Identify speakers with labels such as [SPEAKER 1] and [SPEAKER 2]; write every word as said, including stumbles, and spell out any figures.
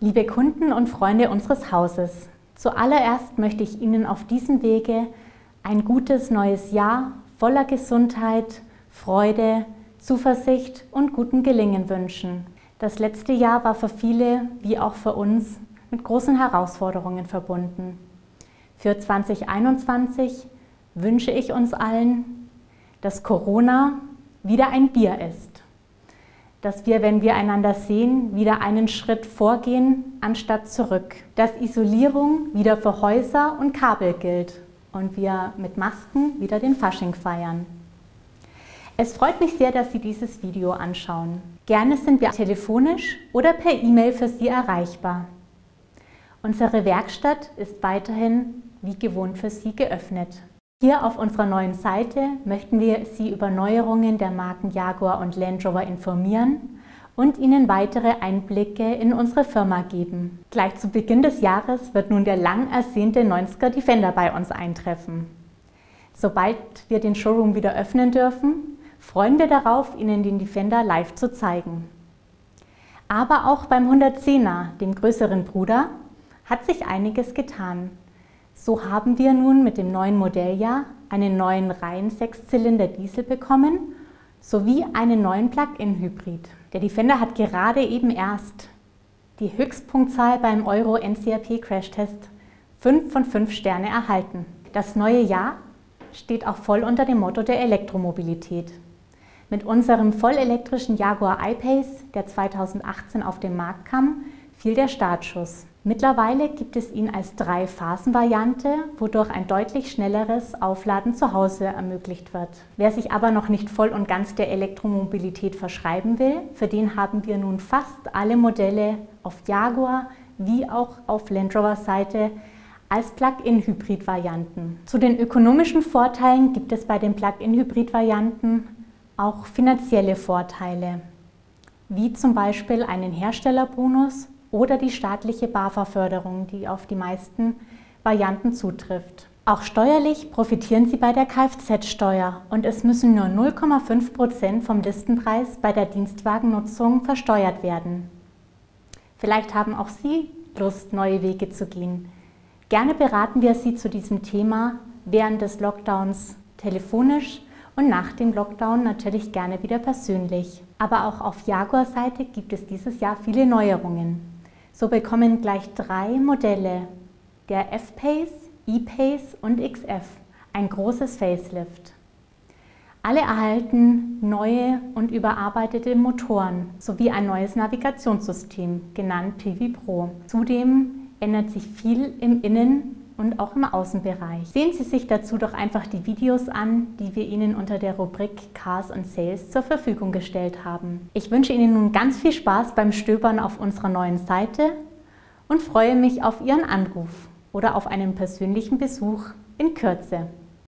[SPEAKER 1] Liebe Kunden und Freunde unseres Hauses, zuallererst möchte ich Ihnen auf diesem Wege ein gutes neues Jahr voller Gesundheit, Freude, Zuversicht und gutem Gelingen wünschen. Das letzte Jahr war für viele, wie auch für uns, mit großen Herausforderungen verbunden. Für zwanzig einundzwanzig wünsche ich uns allen, dass Corona wieder ein Bier ist. Dass wir, wenn wir einander sehen, wieder einen Schritt vorgehen, anstatt zurück. Dass Isolierung wieder für Häuser und Kabel gilt und wir mit Masken wieder den Fasching feiern. Es freut mich sehr, dass Sie dieses Video anschauen. Gerne sind wir telefonisch oder per E-Mail für Sie erreichbar. Unsere Werkstatt ist weiterhin wie gewohnt für Sie geöffnet. Hier auf unserer neuen Seite möchten wir Sie über Neuerungen der Marken Jaguar und Land Rover informieren und Ihnen weitere Einblicke in unsere Firma geben. Gleich zu Beginn des Jahres wird nun der lang ersehnte neunziger Defender bei uns eintreffen. Sobald wir den Showroom wieder öffnen dürfen, freuen wir darauf, Ihnen den Defender live zu zeigen. Aber auch beim hundertzehner, dem größeren Bruder, hat sich einiges getan. So haben wir nun mit dem neuen Modelljahr einen neuen reinen Sechszylinder Diesel bekommen, sowie einen neuen Plug-in-Hybrid. Der Defender hat gerade eben erst die Höchstpunktzahl beim Euro N C A P Crashtest fünf von fünf Sterne erhalten. Das neue Jahr steht auch voll unter dem Motto der Elektromobilität. Mit unserem vollelektrischen Jaguar I-Pace, der zweitausendachtzehn auf den Markt kam, fiel der Startschuss. Mittlerweile gibt es ihn als Drei-Phasen-Variante, wodurch ein deutlich schnelleres Aufladen zu Hause ermöglicht wird. Wer sich aber noch nicht voll und ganz der Elektromobilität verschreiben will, für den haben wir nun fast alle Modelle auf Jaguar wie auch auf Land Rover Seite als Plug-in-Hybrid-Varianten. Zu den ökonomischen Vorteilen gibt es bei den Plug-in-Hybrid-Varianten auch finanzielle Vorteile, wie zum Beispiel einen Herstellerbonus oder die staatliche BAFA-Förderung, die auf die meisten Varianten zutrifft. Auch steuerlich profitieren Sie bei der Kfz-Steuer und es müssen nur null Komma fünf Prozent vom Listenpreis bei der Dienstwagennutzung versteuert werden. Vielleicht haben auch Sie Lust, neue Wege zu gehen. Gerne beraten wir Sie zu diesem Thema während des Lockdowns telefonisch und nach dem Lockdown natürlich gerne wieder persönlich. Aber auch auf Jaguar-Seite gibt es dieses Jahr viele Neuerungen. So bekommen gleich drei Modelle, der F-Pace, E-Pace und X F, ein großes Facelift. Alle erhalten neue und überarbeitete Motoren sowie ein neues Navigationssystem, genannt P V Pro. Zudem ändert sich viel im Innen- und auch im Außenbereich. Sehen Sie sich dazu doch einfach die Videos an, die wir Ihnen unter der Rubrik Cars and Sales zur Verfügung gestellt haben. Ich wünsche Ihnen nun ganz viel Spaß beim Stöbern auf unserer neuen Seite und freue mich auf Ihren Anruf oder auf einen persönlichen Besuch in Kürze.